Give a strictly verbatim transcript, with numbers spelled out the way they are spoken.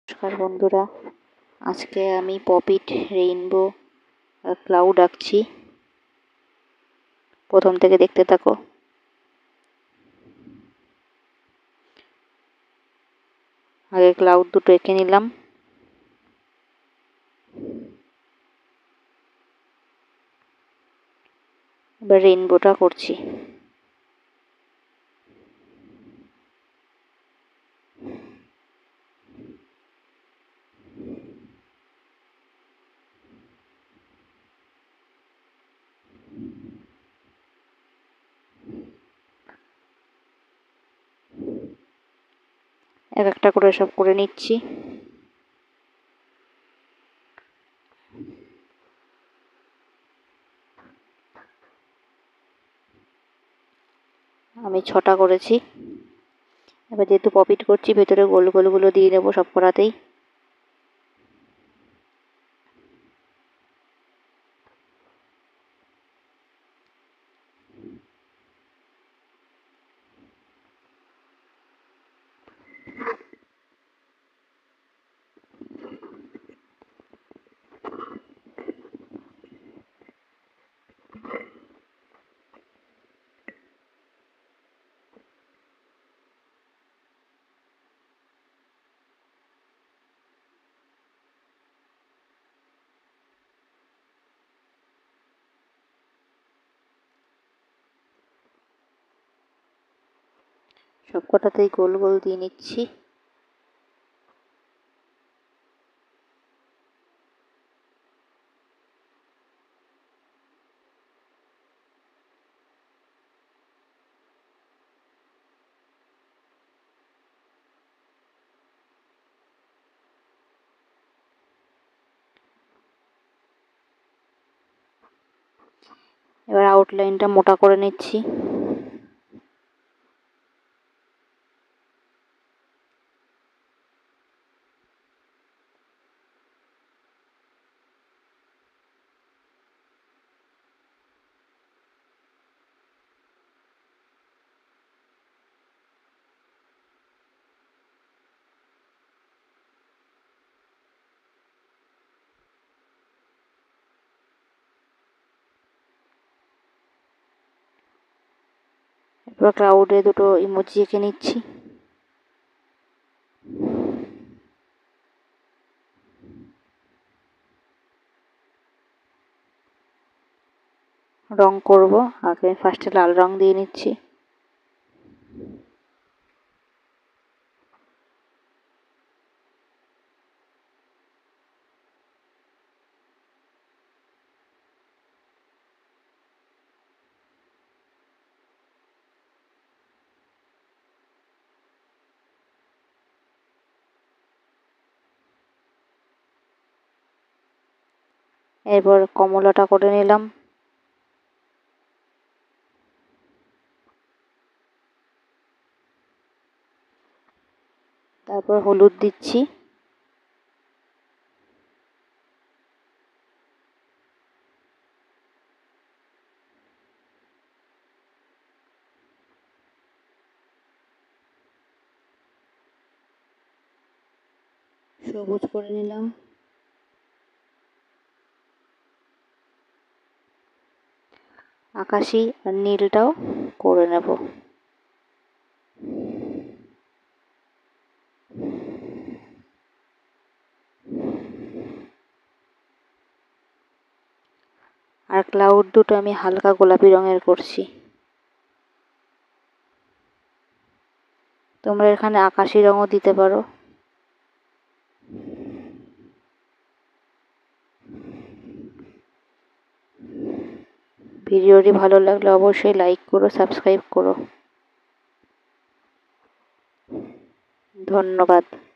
নমস্কার বন্ধুরা, আজকে আমি পপিট, রেইনবো আর ক্লাউড আঁকছি। প্রথম থেকে দেখতে থাকো। আগে ক্লাউড দুটো এঁকে নিলাম। এবার রেইনবোটা করছি। এক একটা করে সব করে নিচ্ছি। আমি ছটা করেছি। এবার যেহেতু পপিট করছি, ভেতরে গোল গোলগুলো দিয়ে নেবো সব করাতেই। সব কটাতেই গোল গোল দিয়ে নিচ্ছি। এবার আউটলাইনটা মোটা করে নিচ্ছি। এবার ক্লাউডে দুটো ইমোজি এঁকে নিচ্ছি। রং করব, আগে ফার্স্টে লাল রং দিয়ে নিচ্ছি। এরপর কমলাটা করে নিলাম। তারপর হলুদ দিচ্ছি। সবুজ করে নিলাম। আকাশি আর নীলটাও করে নেব। আর ক্লাউড দুটো আমি হালকা গোলাপি রঙের করছি। তোমরা এখানে আকাশি রঙও দিতে পারো। ভিডিওটি ভালো লাগলে অবশ্যই লাইক করো, সাবস্ক্রাইব করো। ধন্যবাদ।